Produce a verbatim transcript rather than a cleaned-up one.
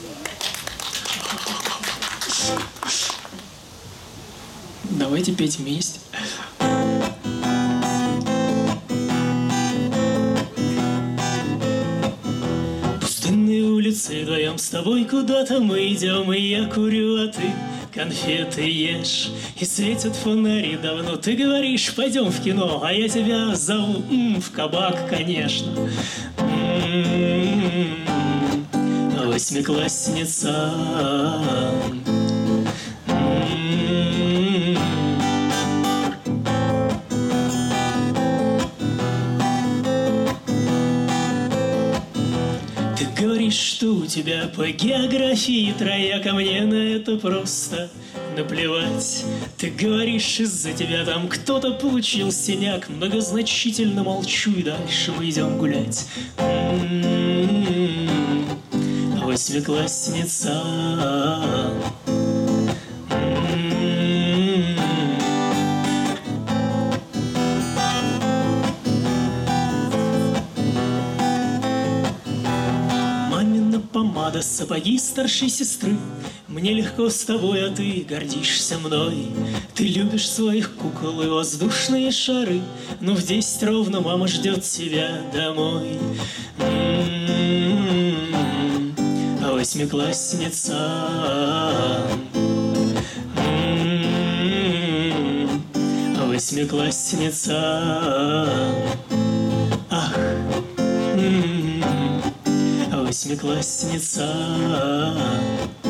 Давайте петь вместе. Пустынные улицы, вдвоем с тобой куда-то мы идем, и я курю, а ты конфеты ешь. И светят фонари давно, ты говоришь, пойдем в кино, а я тебя зову м-м, в кабак, конечно. М-м-м, восьмиклассница. М-м-м. Ты говоришь, что у тебя по географии трояк, а мне на это просто наплевать. Ты говоришь, из-за тебя там кто-то получил синяк. Многозначительно молчу, и дальше мы идем гулять. М-м-м, восьмиклассница. М-м-м. Мамина помада, сапоги старшей сестры. Мне легко с тобой, а ты гордишься мной. Ты любишь своих кукол и воздушные шары, но в десять ровно мама ждет тебя домой. М-м-м, восьмиклассница. М-м-м, восьмиклассница. Ах, м-м-м, восьмиклассница.